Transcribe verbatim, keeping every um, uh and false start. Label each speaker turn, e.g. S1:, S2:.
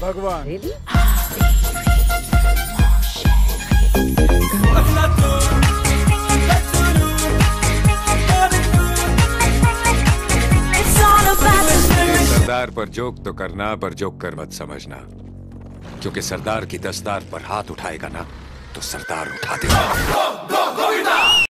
S1: भगवान।
S2: Really?
S3: सरदार पर जोक तो करना, पर जोक कर मत समझना, क्योंकि सरदार की दस्तार पर हाथ उठाएगा ना तो सरदार उठा देगा।